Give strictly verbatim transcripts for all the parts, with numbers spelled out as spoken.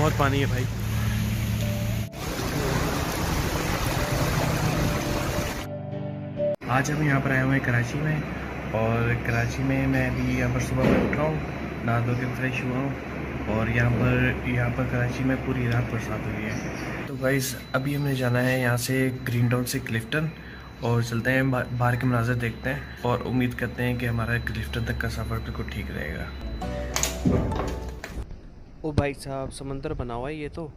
बहुत पानी है भाई। आज हम यहाँ पर आए हुए हैं कराची में, और कराची में मैं अभी यहाँ पर सुबह में उठ रहा हूँ, नहा धो के फ्रेश हुआ हूँ, और यहाँ पर यहाँ पर कराची में पूरी रात बरसात हुई है। तो गाइस अभी हमें जाना है यहाँ से ग्रीन टाउन से क्लिफ्टन, और चलते हैं बाहर के मनाज़र देखते हैं, और उम्मीद करते हैं कि हमारा क्लिफ्टन तक का सफ़र बिल्कुल ठीक रहेगा। ओ भाई साहब, समंदर बना हुआ है ये तो।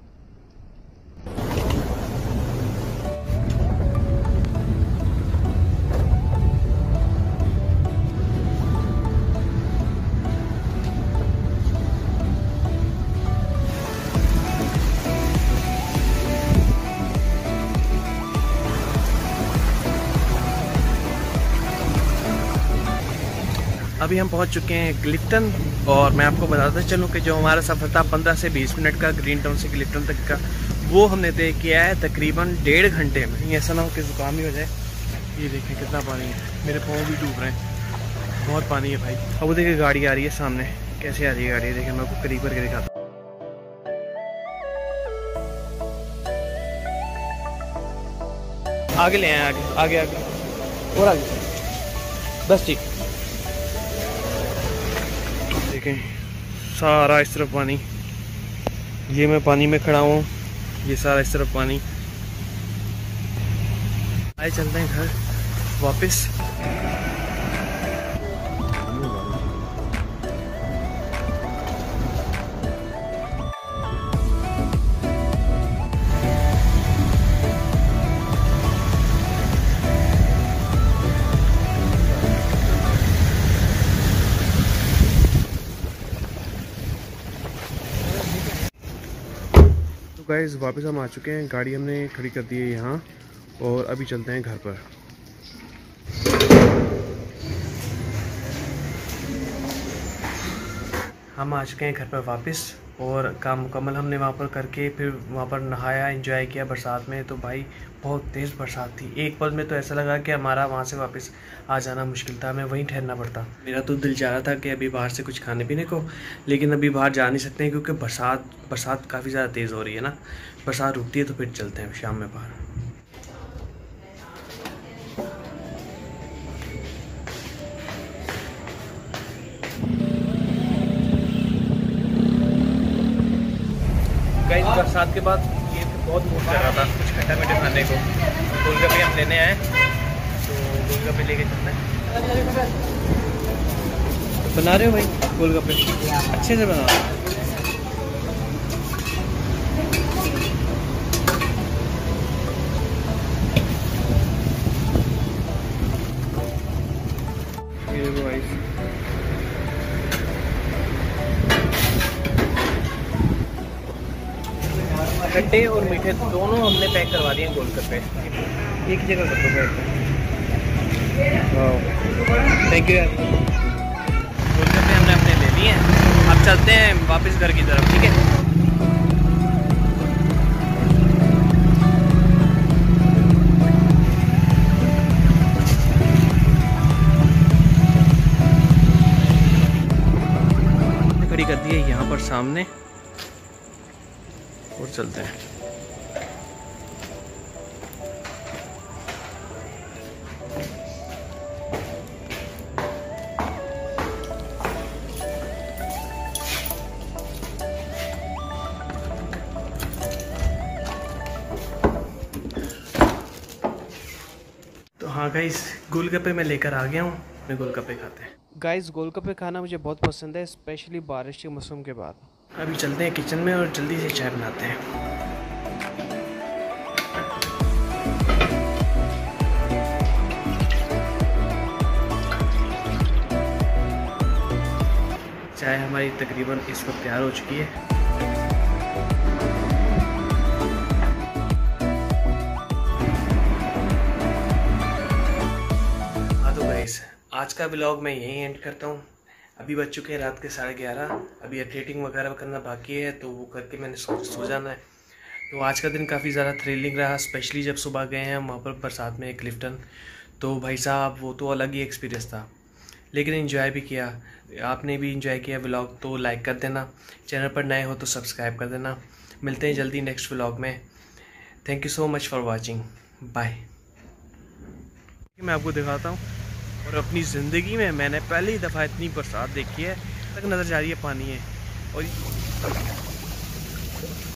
अभी हम पहुंच चुके हैं क्लिफ्टन, और मैं आपको बताता चलूं कि जो हमारा सफ़र था पंद्रह से बीस मिनट का ग्रीन टाउन से क्लिफ्टन तक का, वो हमने तय किया है तकरीबन डेढ़ घंटे में। ऐसा ना हो कि जुकाम ही हो जाए। ये देखें कितना पानी है, मेरे पाँव भी डूब रहे हैं, बहुत पानी है भाई। अब वो देखिए गाड़ी आ रही है सामने, कैसे आ रही है गाड़ी, देखें मैं आपको करीब करके दिखाता हूँ। आगे ले आए, आगे आगे आगे और आगे, बस ठीक। देखें सारा इस तरफ पानी, ये मैं पानी में खड़ा हूँ, ये सारा इस तरफ पानी। आए चलते हैं घर वापस। गाइस वापस हम आ चुके हैं, गाड़ी हमने खड़ी कर दी है यहाँ, और अभी चलते हैं घर पर। हम आ चुके हैं घर पर वापस, और काम मुकम्मल हमने वहाँ पर करके फिर वहाँ पर नहाया, एंजॉय किया बरसात में। तो भाई बहुत तेज़ बरसात थी, एक पल में तो ऐसा लगा कि हमारा वहाँ से वापस आ जाना मुश्किल था, हमें वहीं ठहरना पड़ता। मेरा तो दिल चाह रहा था कि अभी बाहर से कुछ खाने पीने को, लेकिन अभी बाहर जा नहीं सकते हैं क्योंकि बरसात बरसात काफ़ी ज़्यादा तेज़ हो रही है ना। बरसात रुकती है तो फिर चलते हैं शाम में बाहर। गाइस बरसात के बाद ये बहुत मूड कर रहा था कुछ खट्टा मीठा खाने को। गोलगप्पे हम लेने आए, तो गोलगप्पे लेके चलते हैं। बना रहे हो भाई गोलगप्पे? अच्छे से बना रहे हो। खट्टे और मीठे दोनों हमने पैक करवा दिए गोलगप्पे, एक ही जगह कर दो पैक। थैंक यू यार। गोलगप्पे हमने अपने ले लिए हैं, अब चलते हैं वापस घर की तरफ, ठीक है। खड़ी कर दी है यहाँ पर सामने, और चलते हैं। तो हाँ गाइस, गोलगप्पे मैं लेकर आ गया हूँ, मैं गोलगप्पे खाते हैं। गाइस गोलगप्पे खाना मुझे बहुत पसंद है, स्पेशली बारिश के मौसम के बाद। अभी चलते हैं किचन में और जल्दी से चाय बनाते हैं। चाय हमारी तकरीबन इस वक्त तैयार हो चुकी है। हाँ तो गाइस, आज का व्लॉग मैं यहीं एंड करता हूँ। अभी बज चुके हैं रात के साढ़े ग्यारह। अभी एडिटिंग वगैरह करना बाकी है, तो वो करके मैंने सो सो जाना है। तो आज का दिन काफ़ी ज़्यादा थ्रिलिंग रहा, स्पेशली जब सुबह गए हैं हम वहाँ पर बरसात में क्लिफ्टन। तो भाई साहब वो तो अलग ही एक्सपीरियंस था। लेकिन एंजॉय भी किया। आपने भी एंजॉय किया व्लॉग तो लाइक कर देना, चैनल पर नए हो तो सब्सक्राइब कर देना। मिलते हैं जल्दी नेक्स्ट व्लॉग में। Thank you so much for watching, bye. मैं आपको दिखाता हूँ, और अपनी ज़िंदगी में मैंने पहली दफ़ा इतनी बरसात देखी है, तक नज़र जा रही है पानी है। और